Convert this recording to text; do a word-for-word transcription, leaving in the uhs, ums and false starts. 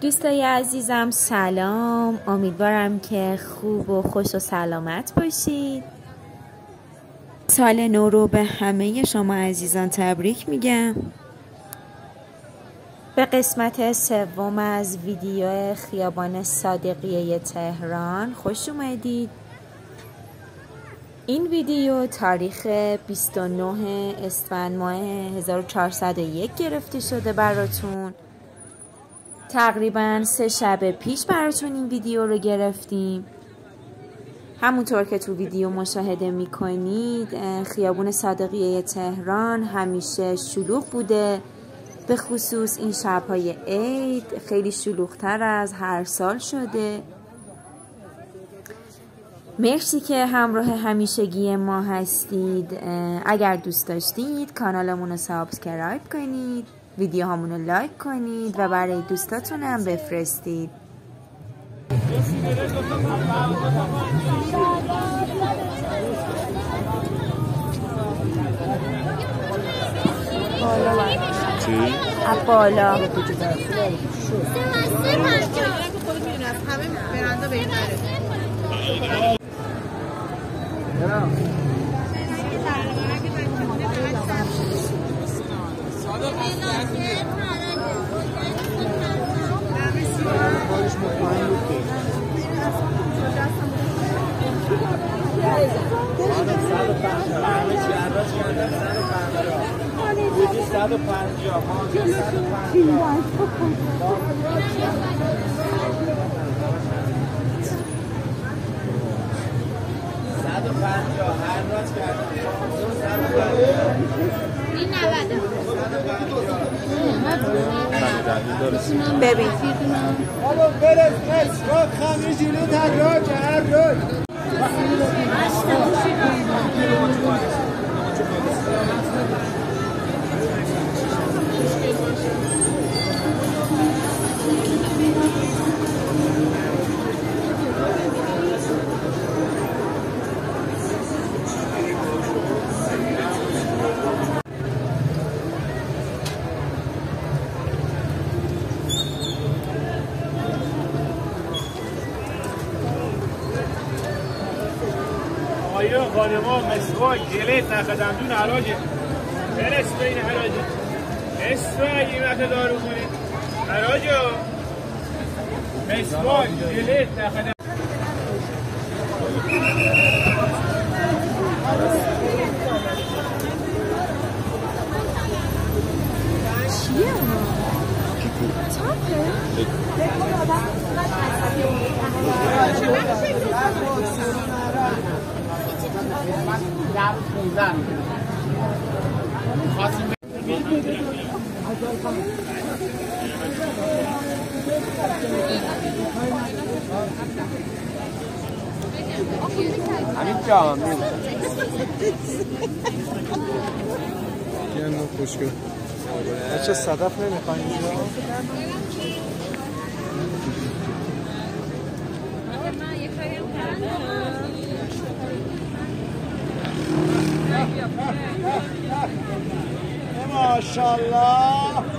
دوستای عزیزم سلام، امیدوارم که خوب و خوش و سلامت باشید. سال نو رو به همه شما عزیزان تبریک میگم. به قسمت سوم از ویدیو خیابان صادقیه تهران خوش اومدید. این ویدیو تاریخ بیست و نه اسفند ماه هزار و چهارصد و یک گرفته شده براتون. تقریبا سه شب پیش براتون این ویدیو رو گرفتیم. همونطور که تو ویدیو مشاهده میکنید خیابون صادقیه تهران همیشه شلوغ بوده، به خصوص این شب‌های عید خیلی شلوغ‌تر از هر سال شده. مرسی که همراه همیشگی ما هستید. اگر دوست داشتید کانالمون رو سابسکرایب کنید، ویدیو همون رو لایک کنید و برای دوستاتون هم بفرستید. بالا بالا صد و پنجاه هر راست کردم این نوده ببین بابا برس برس خاک خمی جلو تدراج هر روز آیا خانما مسواک جلد نخدم دون علاجه برس بین علاجه مسواک قیمت دارو کنید علاجه مسواک جلد نخدم چیه اون؟ تاپه؟ همین جان گیرم خوشگل بچه صدف نمیخواین اینجا؟ ماشاءالله